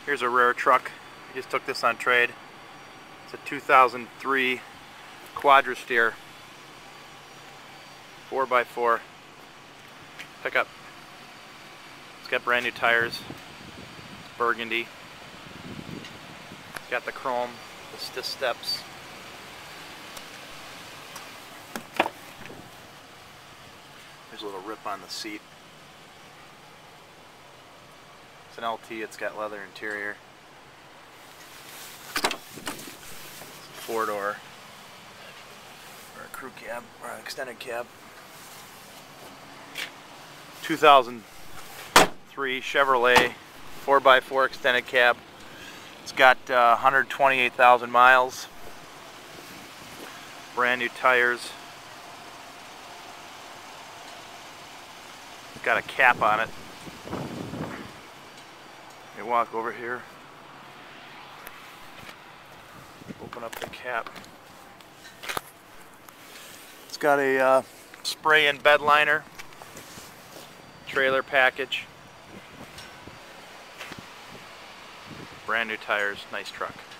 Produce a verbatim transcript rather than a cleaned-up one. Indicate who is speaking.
Speaker 1: Here's a rare truck. I just took this on trade. It's a two thousand three QuadraSteer four by four pickup. It's got brand new tires. It's burgundy. It's got the chrome, the stiff steps. There's a little rip on the seat. It's an L T, it's got leather interior. It's a four door, or a crew cab, or an extended cab. two thousand three Chevrolet four by four extended cab. It's got uh, one hundred twenty-eight thousand miles. Brand new tires. It's got a cap on it. Let me walk over here. Open up the cap. It's got a uh, spray-in bed liner. Trailer package. Brand new tires. Nice truck.